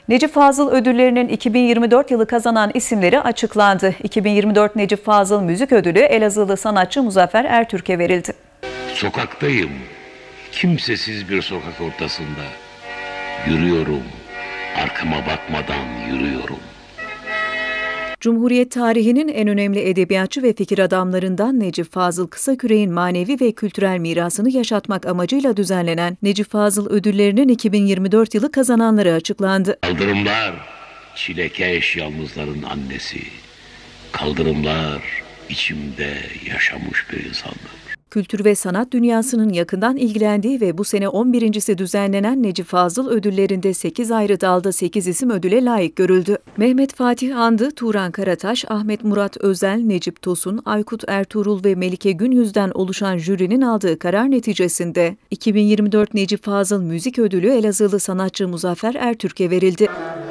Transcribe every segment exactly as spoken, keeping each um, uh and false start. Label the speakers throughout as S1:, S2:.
S1: Necip Fazıl ödüllerinin iki bin yirmi dört yılı kazanan isimleri açıklandı. iki bin yirmi dört Necip Fazıl Müzik Ödülü Elazığlı sanatçı Muzaffer Ertürk'e verildi.
S2: Sokaktayım, kimsesiz bir sokak ortasında. Yürüyorum, arkama bakmadan yürüyorum.
S1: Cumhuriyet tarihinin en önemli edebiyatçı ve fikir adamlarından Necip Fazıl Kısaküre'nin manevi ve kültürel mirasını yaşatmak amacıyla düzenlenen Necip Fazıl ödüllerinin iki bin yirmi dört yılı kazananları açıklandı.
S2: Kaldırımlar, çilekeş yalnızların annesi. Kaldırımlar, içimde yaşamış bir insandır.
S1: Kültür ve sanat dünyasının yakından ilgilendiği ve bu sene on birincisi düzenlenen Necip Fazıl ödüllerinde sekiz ayrı dalda sekiz isim ödüle layık görüldü. Mehmet Fatih Andı, Turan Karataş, Ahmet Murat Özel, Necip Tosun, Aykut Ertuğrul ve Melike Günyüz'den oluşan jürinin aldığı karar neticesinde iki bin yirmi dört Necip Fazıl Müzik Ödülü Elazığlı sanatçı Muzaffer Ertürk'e verildi.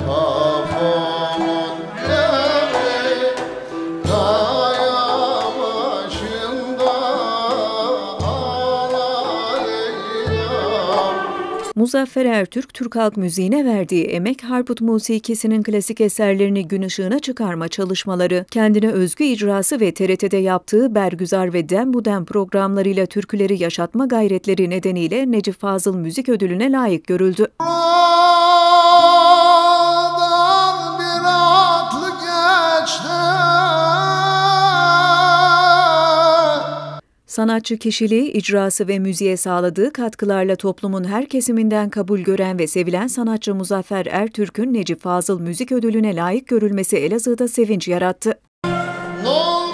S1: Muzaffer Ertürk, Türk halk müziğine verdiği emek, Harput musikisinin klasik eserlerini gün ışığına çıkarma çalışmaları, kendine özgü icrası ve T R T'de yaptığı Bergüzar ve Dem Bu Dem programlarıyla türküleri yaşatma gayretleri nedeniyle Necip Fazıl Müzik Ödülü'ne layık görüldü. Sanatçı kişiliği, icrası ve müziğe sağladığı katkılarla toplumun her kesiminden kabul gören ve sevilen sanatçı Muzaffer Ertürk'ün Necip Fazıl Müzik Ödülü'ne layık görülmesi Elazığ'da sevinç yarattı. No!